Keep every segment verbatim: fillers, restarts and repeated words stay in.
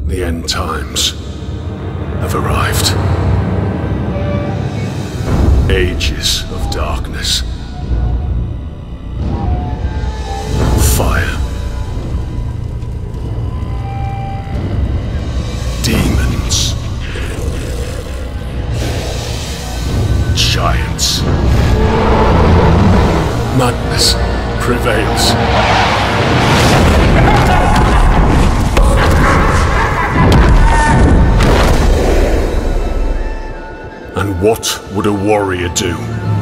The end times have arrived. Ages of darkness. Fire. Demons. Giants. Madness prevails. And what would a warrior do?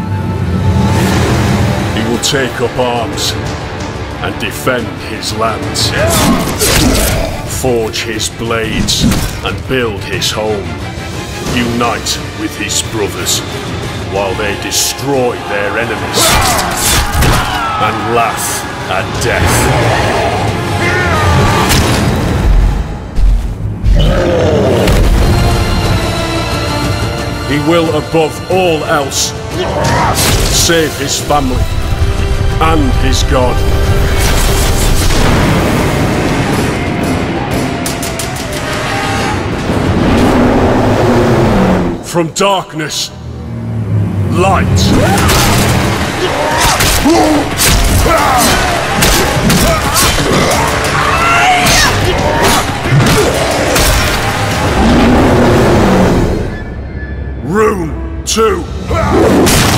He will take up arms and defend his lands, forge his blades and build his home, unite with his brothers while they destroy their enemies and laugh at death. He will, above all else, save his family and his God. From darkness, light. Rune two.